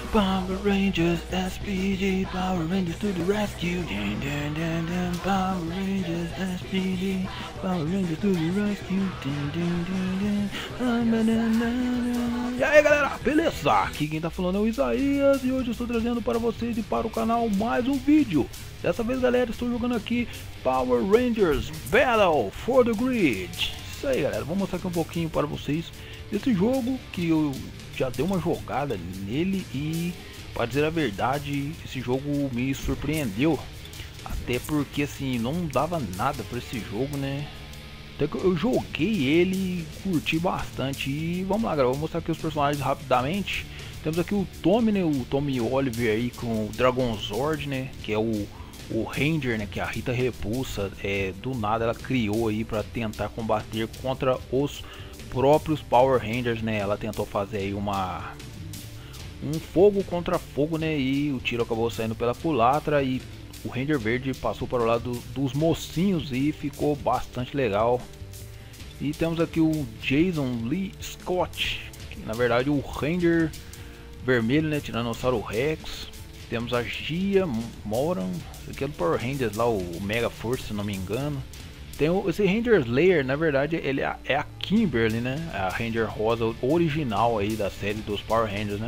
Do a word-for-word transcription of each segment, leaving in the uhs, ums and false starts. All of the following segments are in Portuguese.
Power Rangers S P D, Power Rangers to the rescue. Dun, dun, dun, dun. Power Rangers S P D, Power Rangers to the rescue. Dun, dun, dun, dun. E aí galera, beleza? Aqui quem tá falando é o Isaías e hoje eu estou trazendo para vocês e para o canal mais um vídeo. Dessa vez galera, estou jogando aqui Power Rangers Battle for the Grid. Isso aí galera, vou mostrar aqui um pouquinho para vocês desse jogo que eu já dei uma jogada nele e, para dizer a verdade, esse jogo me surpreendeu. Até porque assim, não dava nada para esse jogo, né? Até que eu joguei ele e curti bastante. E vamos lá galera, vou mostrar aqui os personagens rapidamente. Temos aqui o Tommy, né? O Tommy Oliver aí com o Dragon Zord, né? Que é o, o Ranger, né? Que a Rita Repulsa, é, do nada ela criou aí para tentar combater contra os próprios Power Rangers, né? Ela tentou fazer aí uma um fogo contra fogo, né? E o tiro acabou saindo pela culatra e o Ranger Verde passou para o lado dos mocinhos e ficou bastante legal. E temos aqui o Jason Lee Scott, que na verdade o Ranger Vermelho, né? Tiranossauro Rex. Temos a Gia Moran, aqui é do Power Rangers lá, o Mega Force, se não me engano. Tem o, esse Ranger Slayer, na verdade, ele é, é a Kimberly, né? A Ranger Rosa original aí da série dos Power Rangers, né?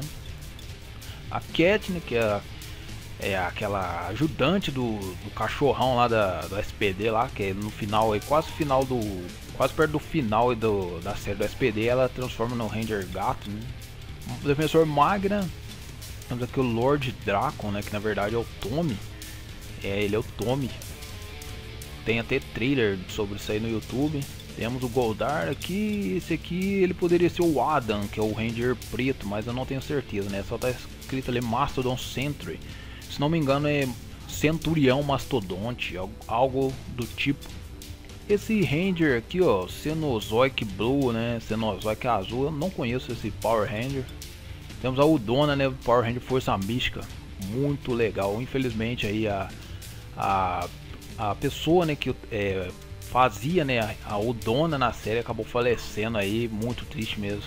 A Cat, né? Que é, é aquela ajudante do, do cachorrão lá da, do S P D lá, que é no final aí, quase final do, quase perto do final do, da série do S P D, ela transforma no Ranger Gato, né? O Defensor Magna, temos aqui o Lord Dracon, né? Que na verdade é o Tommy, é ele é o Tommy. Tem até trailer sobre isso aí no YouTube. Temos o Goldar aqui. Esse aqui ele poderia ser o Adam, que é o Ranger preto, mas eu não tenho certeza, né? Só tá escrito ali Mastodon Sentry. Se não me engano é Centurião Mastodonte, algo do tipo. Esse Ranger aqui, ó, Cenozoic Blue, né? Cenozoic Azul. Eu não conheço esse Power Ranger. Temos a Udona, né? Power Ranger Força Mística. Muito legal. Infelizmente aí a... a A pessoa, né, que é, fazia, né, a Udona na série acabou falecendo aí, muito triste mesmo.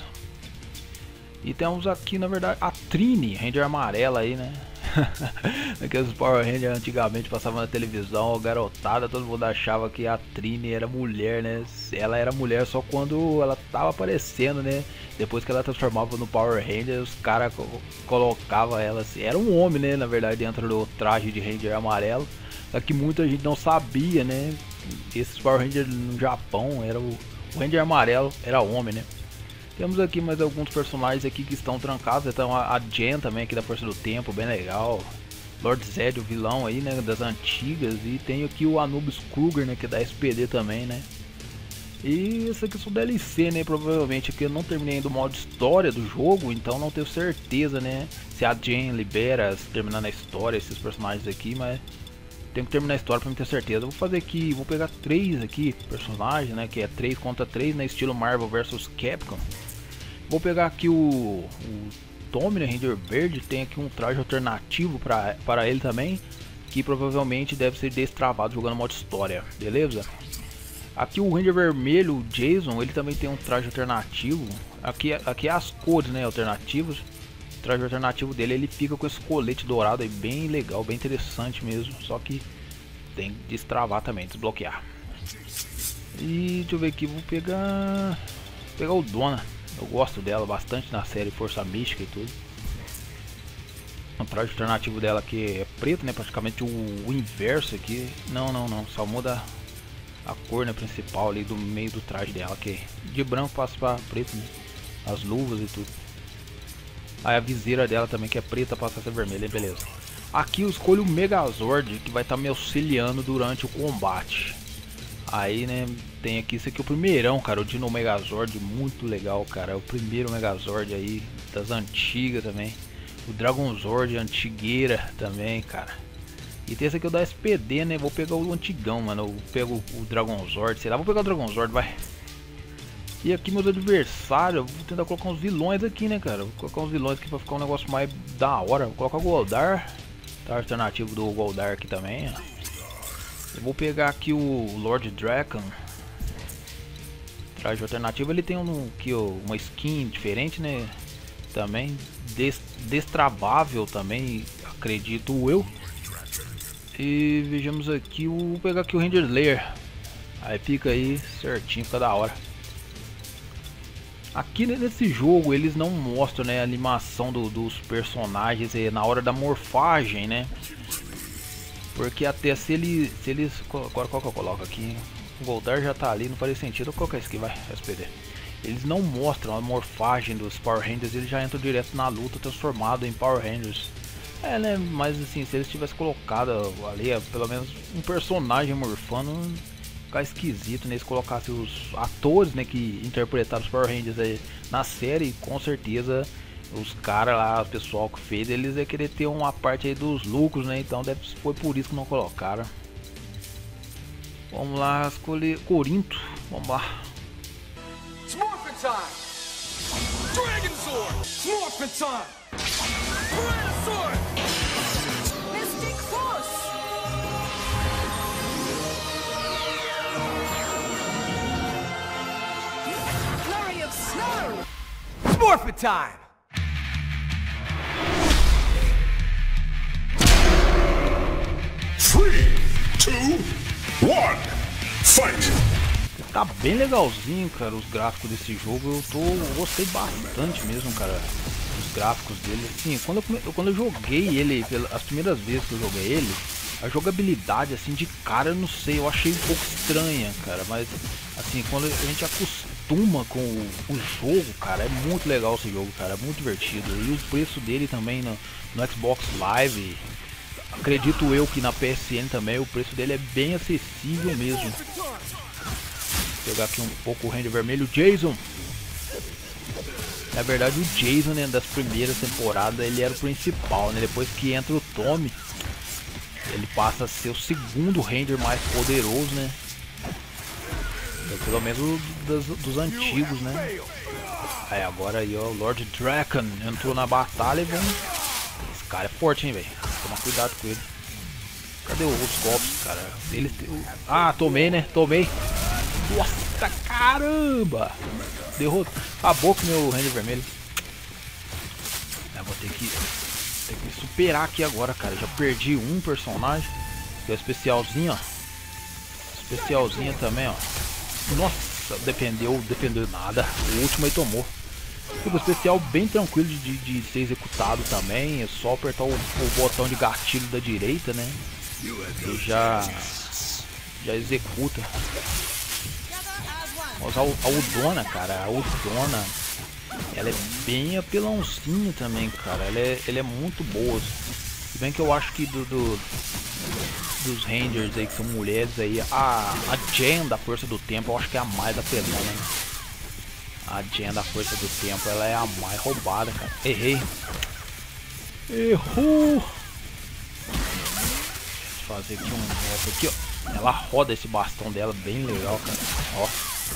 E temos aqui, na verdade, a Trini, Ranger amarela aí, né? Aqueles Power Rangers antigamente passavam na televisão, garotada, todo mundo achava que a Trini era mulher, né? Ela era mulher só quando ela tava aparecendo, né? Depois que ela transformava no Power Ranger, os caras colocavam ela assim. Era um homem, né? Na verdade, dentro do traje de Ranger amarelo. Só que muita gente não sabia, né? Esses Power Rangers no Japão, era o, o Ranger amarelo era homem, né? Temos aqui mais alguns personagens aqui que estão trancados. Então a, a Jen também aqui da Força do Tempo, bem legal. Lord Zed, o vilão aí, né? Das antigas. E tem aqui o Anubis Kruger, né? Que é da S P D também, né? E esse aqui é o D L C, né? Provavelmente aqui eu não terminei ainda o modo história do jogo, então não tenho certeza, né? Se a Jen libera, se terminando a história, esses personagens aqui, mas tenho que terminar a história pra me ter certeza. Eu vou fazer aqui, vou pegar três aqui personagens, né? Que é três contra três, né? Estilo Marvel versus Capcom. Vou pegar aqui o, o Tommy, né? Ranger Verde. Tem aqui um traje alternativo pra, para ele também, que provavelmente deve ser destravado jogando modo história, beleza? Aqui o Ranger Vermelho, o Jason, ele também tem um traje alternativo. Aqui, aqui é as cores, né? Alternativas. O traje alternativo dele, ele fica com esse colete dourado aí, bem legal, bem interessante mesmo. Só que tem que destravar também, desbloquear. E deixa eu ver aqui, vou pegar vou pegar o Dona. Eu gosto dela bastante na série Força Mística e tudo. O traje alternativo dela aqui é preto, né? Praticamente o, o inverso aqui. Não, não, não, só muda a cor, né, principal ali do meio do traje dela, que de branco passa para preto, né? As luvas e tudo. Aí a viseira dela também, que é preta, passa a ser vermelha, beleza. Aqui eu escolho o Megazord, que vai estar tá me auxiliando durante o combate. Aí, né, tem aqui, esse aqui é o primeirão, cara, o Dino Megazord, muito legal, cara. É o primeiro Megazord aí, das antigas também. O Dragon Zord, antigueira também, cara. E tem esse aqui o da S P D, né, vou pegar o antigão, mano. Eu pego o Dragon Zord, sei lá, vou pegar o Dragon Zord, vai. E aqui meus adversários, eu vou tentar colocar uns vilões aqui, né, cara. Vou colocar uns vilões aqui pra ficar um negócio mais da hora. Vou colocar o Goldar, tá, alternativo do Goldar aqui também, ó. Eu vou pegar aqui o Lord Dracon. Traje alternativo, ele tem um, aqui, ó, uma skin diferente, né. também, des destravável também, acredito eu. E vejamos aqui, o, vou pegar aqui o Ranger Slayer. Aí fica aí certinho, fica da hora. Aqui nesse jogo eles não mostram, né, a animação do, dos personagens aí, na hora da morfagem, né? Porque até se, ele, se eles... Agora qual que eu coloco aqui? O Goldar já tá ali, não faria sentido. Qual que é esse aqui? Vai, S P D. Eles não mostram a morfagem dos Power Rangers, eles já entram direto na luta transformado em Power Rangers. É, né, mas assim, se eles tivessem colocado ali, pelo menos um personagem morfando, ficar esquisito, né? Se colocasse os atores, né, que interpretaram os Power Rangers aí na série, com certeza os caras lá, o pessoal que fez, eles iam querer ter uma parte aí dos lucros, né? Então deve, foi por isso que não colocaram. Vamos lá, escolher Corinto. Vamos lá. Morphin' time! Dragon Sword! Morphin' time! Sword! Mystic Force! Flurry of Snow! Morphin' time! three, two, one, fight! Tá bem legalzinho, cara, os gráficos desse jogo. Eu tô, eu gostei bastante mesmo, cara, dos gráficos dele. Assim, quando eu, quando eu joguei ele, as primeiras vezes que eu joguei ele, a jogabilidade, assim, de cara, eu não sei, eu achei um pouco estranha, cara. Mas, assim, quando a gente acostuma com o, o jogo, cara, é muito legal esse jogo, cara, é muito divertido. E o preço dele também no, no Xbox Live, acredito eu que na P S N também, o preço dele é bem acessível mesmo. Vou pegar aqui um pouco o Ranger Vermelho, Jason. Na verdade o Jason, né, das primeiras temporadas, ele era o principal, né? Depois que entra o Tommy, ele passa a ser o segundo Ranger mais poderoso, né? Pelo menos dos, dos antigos, né? Aí agora aí, ó, o Lord Draken entrou na batalha e vamos... Esse cara é forte, hein, velho? Toma cuidado com ele. Cadê os golpes, cara? Eles... Ah, tomei, né? Tomei. Nossa, caramba! Derrotou. Acabou com o meu Ranger Vermelho. Eu vou ter que, ter que me superar aqui agora, cara. Já perdi um personagem. Que é o especialzinho, ó. Especialzinho também, ó. Nossa, defendeu, defendeu nada. O último aí tomou. O especial bem tranquilo de, de ser executado também. É só apertar o, o botão de gatilho da direita, né? E já, já executa. Mas a, a Udona, cara, a Udona, ela é bem apelãozinha também, cara. Ela é, ela é muito boa. Se bem que eu acho que do, do dos Rangers aí, que são mulheres aí, a, a Jen da Força do Tempo, eu acho que é a mais apelona, né? A Jen da Força do Tempo, ela é a mais roubada, cara. Errei. Errou. Deixa eu fazer aqui um golpe aqui, ó. Ela roda esse bastão dela, bem legal, cara. Ó.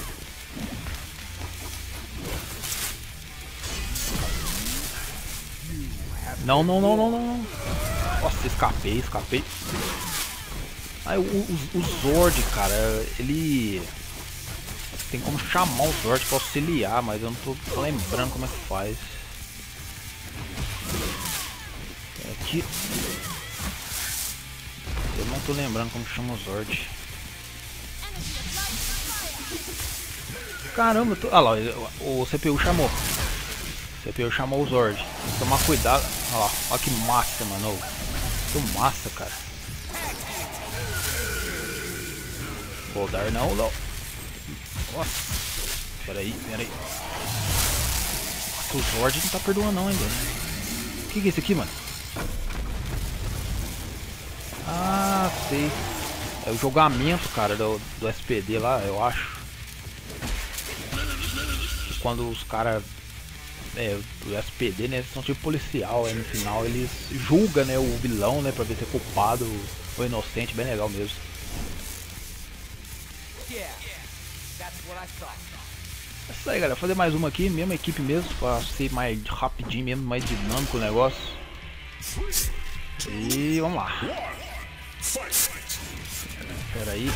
Não, não, não, não, não. Nossa, escapei, escapei. Aí o, o, o Zord, cara, ele tem como chamar o Zord pra auxiliar, mas eu não tô lembrando como é que faz. Aqui. Eu não tô lembrando como chama o Zord. Caramba, tô... ah lá, o C P U chamou. O C P U chamou o Zord. Tomar cuidado. Olha lá, olha que massa, mano. Que massa, cara. Vou dar não, não. Nossa. Pera aí, pera aí. Nossa, o Zord não tá perdoando não, hein, velho. O que, que é isso aqui, mano? Ah, sei. É o julgamento, cara, do, do S P D lá, eu acho. Quando os caras é, do S P D, né, são tipo policial, aí no final eles julgam, né, o vilão, né, pra ver se é culpado ou inocente, bem legal mesmo. É isso aí, galera, fazer mais uma aqui, mesma equipe mesmo, pra ser mais rapidinho mesmo, mais dinâmico o negócio. E vamos lá. Pera aí.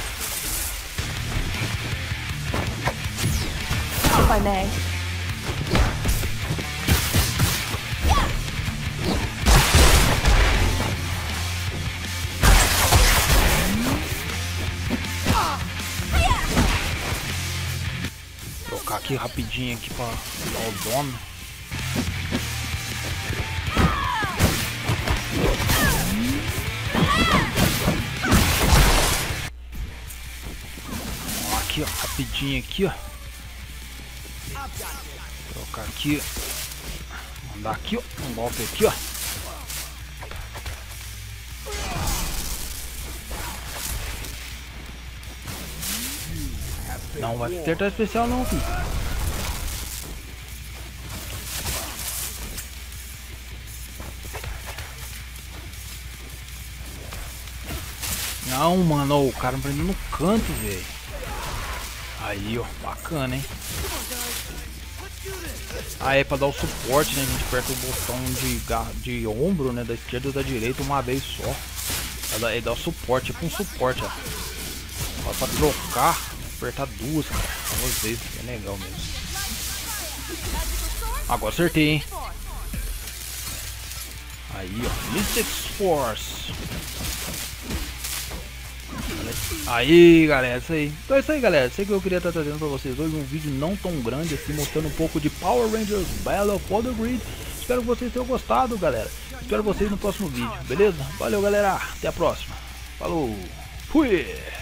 If I may. aqui rapidinho aqui pra dar o dono. Aqui, ó, rapidinho aqui, ó. Trocar aqui. Mandar aqui, ó. Um golpe aqui, ó. Não vai acertar especial não, filho. Não, mano, o cara me prendeu no canto, velho. Aí, ó, bacana, hein? Ah, é pra dar o suporte, né? A gente aperta o botão de, de ombro, né? Da esquerda ou da direita uma vez só. Ela dá o suporte, tipo um suporte, ó. Ó, pra trocar, apertar duas, cara. Duas vezes, é legal mesmo. Agora acertei, hein? Aí, ó, Mystic Force. Aí, galera, isso aí. Então é isso aí, galera. Isso aí que eu queria estar trazendo pra vocês hoje. Um vídeo não tão grande assim, mostrando um pouco de Power Rangers Battle for the Grid. Espero que vocês tenham gostado, galera. Espero vocês no próximo vídeo, beleza? Valeu, galera. Até a próxima. Falou. Fui.